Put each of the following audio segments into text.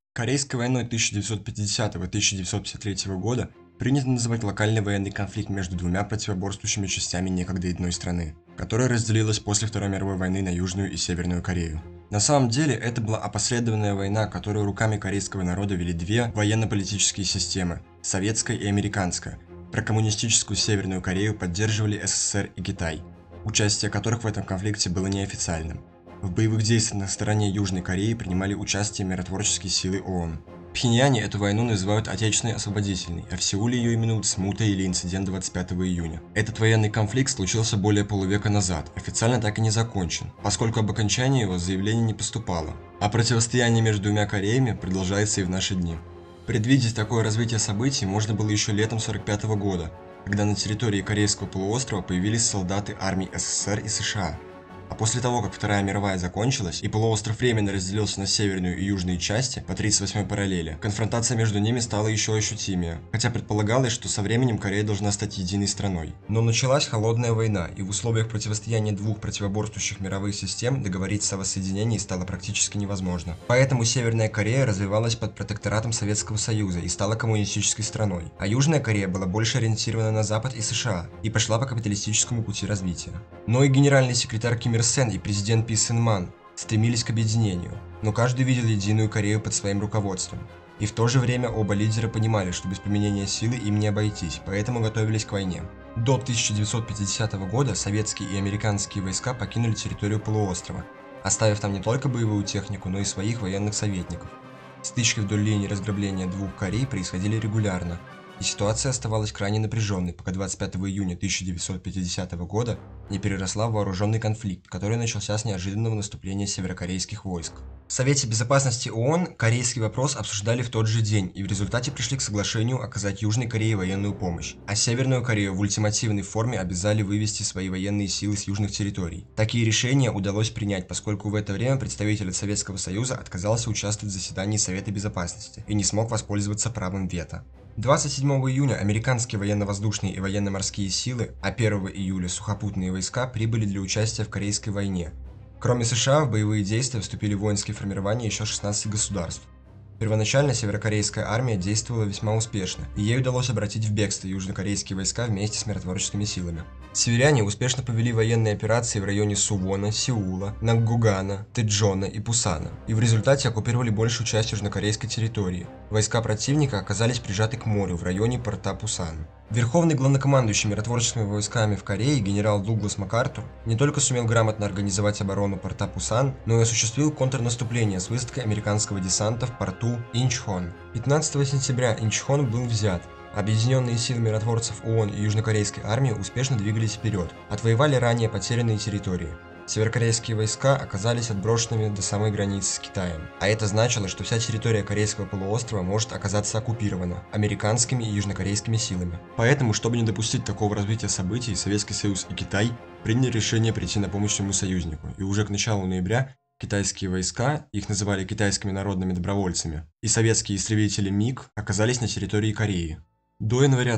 Корейской войной 1950-1953 года принято называть локальный военный конфликт между двумя противоборствующими частями некогда одной страны, которая разделилась после Второй мировой войны на Южную и Северную Корею. На самом деле, это была опосредованная война, которую руками корейского народа вели две военно-политические системы – советская и американская. Прокоммунистическую Северную Корею поддерживали СССР и Китай, участие которых в этом конфликте было неофициальным. В боевых действиях на стороне Южной Кореи принимали участие миротворческие силы ООН. В Пхеньяне эту войну называют Отечественной освободительной, а в Сеуле ее именуют Смута или инцидент 25 июня. Этот военный конфликт случился более полувека назад, официально так и не закончен, поскольку об окончании его заявление не поступало. А противостояние между двумя Кореями продолжается и в наши дни. Предвидеть такое развитие событий можно было еще летом 1945 года, когда на территории Корейского полуострова появились солдаты армий СССР и США. А после того, как Вторая мировая закончилась и полуостров временно разделился на северную и южные части по 38-й параллели, конфронтация между ними стала еще ощутимее, хотя предполагалось, что со временем Корея должна стать единой страной. Но началась холодная война, и в условиях противостояния двух противоборствующих мировых систем договориться о воссоединении стало практически невозможно. Поэтому Северная Корея развивалась под протекторатом Советского Союза и стала коммунистической страной, а Южная Корея была больше ориентирована на Запад и США и пошла по капиталистическому пути развития. Но и генеральный секретарь Ким Ир Сен и президент Пи Сын Ман стремились к объединению, но каждый видел единую Корею под своим руководством. И в то же время оба лидера понимали, что без применения силы им не обойтись, поэтому готовились к войне. До 1950 года советские и американские войска покинули территорию полуострова, оставив там не только боевую технику, но и своих военных советников. Стычки вдоль линии разграбления двух Корей происходили регулярно, и ситуация оставалась крайне напряженной, пока 25 июня 1950 года не переросла в вооруженный конфликт, который начался с неожиданного наступления северокорейских войск. В Совете Безопасности ООН корейский вопрос обсуждали в тот же день и в результате пришли к соглашению оказать Южной Корее военную помощь, а Северную Корею в ультимативной форме обязали вывести свои военные силы с южных территорий. Такие решения удалось принять, поскольку в это время представитель от Советского Союза отказался участвовать в заседании Совета Безопасности и не смог воспользоваться правом вето. 27 июня американские военно-воздушные и военно-морские силы, а 1 июля сухопутные войска прибыли для участия в Корейской войне. Кроме США, в боевые действия вступили воинские формирования еще 16 государств. Первоначально северокорейская армия действовала весьма успешно, и ей удалось обратить в бегство южнокорейские войска вместе с миротворческими силами. Северяне успешно повели военные операции в районе Сувона, Сеула, Наггугана, Тэджона и Пусана, и в результате оккупировали большую часть южнокорейской территории. Войска противника оказались прижаты к морю в районе порта Пусан. Верховный главнокомандующий миротворческими войсками в Корее генерал Дуглас МакАртур не только сумел грамотно организовать оборону порта Пусан, но и осуществил контрнаступление с высадкой американского десанта в порту Инчхон. 15 сентября Инчхон был взят. Объединенные силы миротворцев ООН и южнокорейской армии успешно двигались вперед, отвоевали ранее потерянные территории. Северокорейские войска оказались отброшенными до самой границы с Китаем, а это значило, что вся территория Корейского полуострова может оказаться оккупирована американскими и южнокорейскими силами. Поэтому, чтобы не допустить такого развития событий, Советский Союз и Китай приняли решение прийти на помощь своему союзнику, и уже к началу ноября китайские войска, их называли китайскими народными добровольцами, и советские истребители МиГ оказались на территории Кореи. До января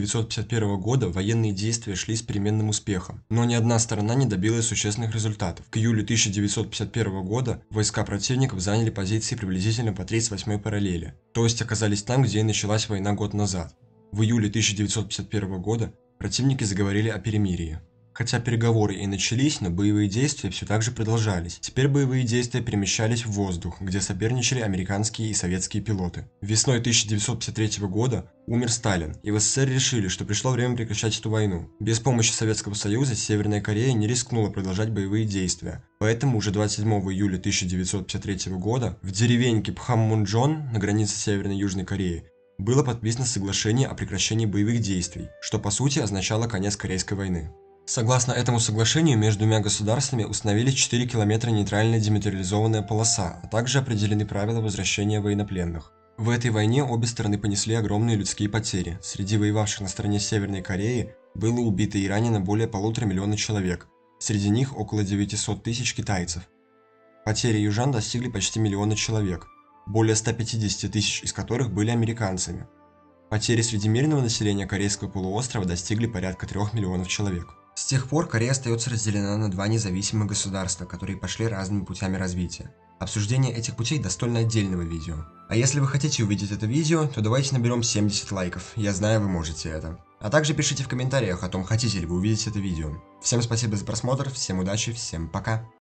1951 года военные действия шли с переменным успехом, но ни одна сторона не добилась существенных результатов. К июлю 1951 года войска противников заняли позиции приблизительно по 38-й параллели, то есть оказались там, где и началась война год назад. В июле 1951 года противники заговорили о перемирии. Хотя переговоры и начались, но боевые действия все так же продолжались. Теперь боевые действия перемещались в воздух, где соперничали американские и советские пилоты. Весной 1953 года умер Сталин, и в СССР решили, что пришло время прекращать эту войну. Без помощи Советского Союза Северная Корея не рискнула продолжать боевые действия. Поэтому уже 27 июля 1953 года в деревеньке Пхаммунджон на границе Северной и Южной Кореи было подписано соглашение о прекращении боевых действий, что по сути означало конец Корейской войны. Согласно этому соглашению, между двумя государствами установились 4 километра нейтральная демилитаризованная полоса, а также определены правила возвращения военнопленных. В этой войне обе стороны понесли огромные людские потери. Среди воевавших на стороне Северной Кореи было убито и ранено более 1,5 миллиона человек, среди них около 900 тысяч китайцев. Потери южан достигли почти миллиона человек, более 150 тысяч из которых были американцами. Потери среди мирного населения Корейского полуострова достигли порядка 3 миллионов человек. С тех пор Корея остается разделена на два независимых государства, которые пошли разными путями развития. Обсуждение этих путей достойно отдельного видео. А если вы хотите увидеть это видео, то давайте наберем 70 лайков, я знаю, вы можете это. А также пишите в комментариях о том, хотите ли вы увидеть это видео. Всем спасибо за просмотр, всем удачи, всем пока.